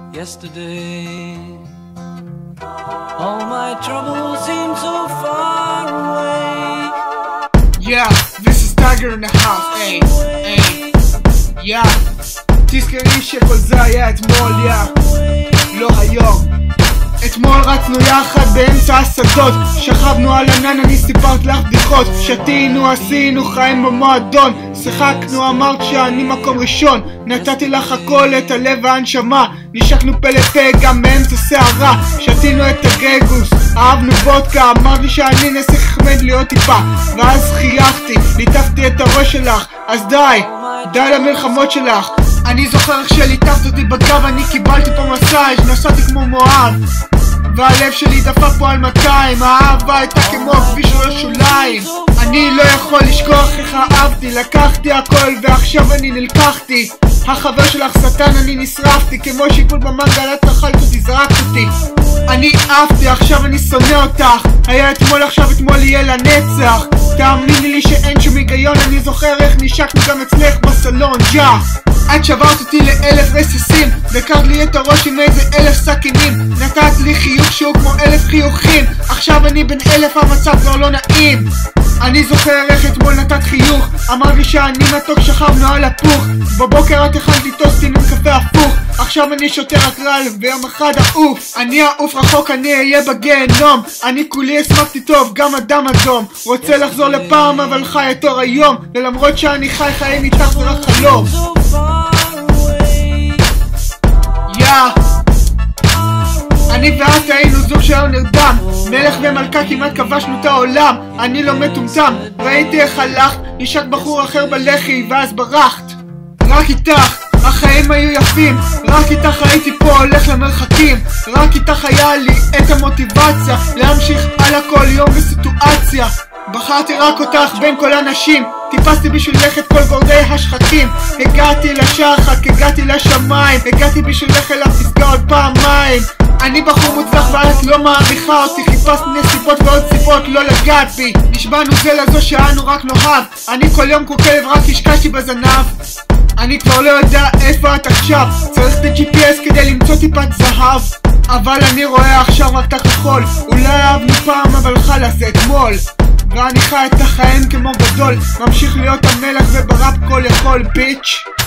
yesterday. All my troubles seem so far away. Yeah, this is Tiger in the house, hey, hey. Yeah, תזכרי שכל זה היה אתמול, לא היום. אתמול רצנו יחד באמצע השדות, שכבנו על ענן, אני סיפרת לך בדיחות. שתינו, עשינו חיים במועדון, שיחקנו, אמרת שאני מקום ראשון. נתתי לך הכל, את הלב והנשמה, נשקנו פה לפה גם באמצע שערה. שתינו את הגגוס, אהבנו וודקה, אמרת לי שאני נסיך חמד להיות טיפה. ואז חייכתי, ליטפתי את הראש שלך, אז די למלחמות שלך. אני זוכר איך שליטפת אותי בגב, אני קיבלתי פה מסאז', נסעתי כמו מואב והלב שלי דפק פה על 200. האהבה הייתה כמו כביש ללא שוליים. אני לא יכול לשכוח איך אהבתי, לקחתי הכל ועכשיו אני נלקחתי. החבר שלך שטן, אני נשרפתי כמו שיפול במנגל, את אכלת אותי, זרקת אותי. אני אהבתי, עכשיו אני שונא אותך. היה אתמול, עכשיו אתמול יהיה לנצח. תאמיני לי שאין שום היגיון, אני זוכר איך נשקנו גם אצלך בסלון, את שברת אותי ל1000 רסיסים, וקרת לי את הראש עם איזה 1000 סכינים. נתת לי חיוך שהוא כמו 1000 חיוכים, עכשיו אני בן 1000, המצב כבר לא נעים. אני זוכר איך אתמול נתת חיוך, אמר לי שאני מתוק, שכבנו על הפוך. בבוקר את הכנתי טוסטים עם קפה הפוך, עכשיו אני שותה רק רעל ויום אחד אעוף. אני אעוף רחוק, אני אהיה בגיהנום. אני כולי הסמכתי טוב, גם אדם אדום. רוצה לחזור לפעם אבל חי את אור היום, ולמרות שאני חי חיים איתך זה רק חלום. אני ואת היינו זוג שהיום נרדם, מלך ומלכה כמעט כבשנו את העולם. אני לא מטומטם, ראיתי איך הלכת, נשק בחור אחר בלחי ואז ברחת. רק איתך החיים היו יפים, רק איתך הייתי פה הולך למרחקים. רק איתך היה לי את המוטיבציה להמשיך על הכל יום בסיטואציה. בחרתי רק אותך בין כל האנשים, טיפסתי בשבילך את כל גורדי השחקים. הגעתי לשחק, הגעתי לשמיים, הגעתי בשבילך אליו תסגע עוד פעמיים. אני בחור מוצלח ואת לא מעריכה אותי, חיפשתי נסיבות ועוד סיבות לא לגעת בי. נשבענו זה לזו שאנו רק נאהב, אני כל יום כמו כלב רק השקעתי בזנב. אני כבר לא יודע איפה את עכשיו, צריך את ה-GPS כדי למצוא טיפת זהב. אבל אני רואה עכשיו רק את הכחול, אולי אהבנו פעם אבל חלאס זה אתמול. ואני חי את החיים כמו גדול, ממשיך להיות המלך ובראפ כל יכול ביץ'.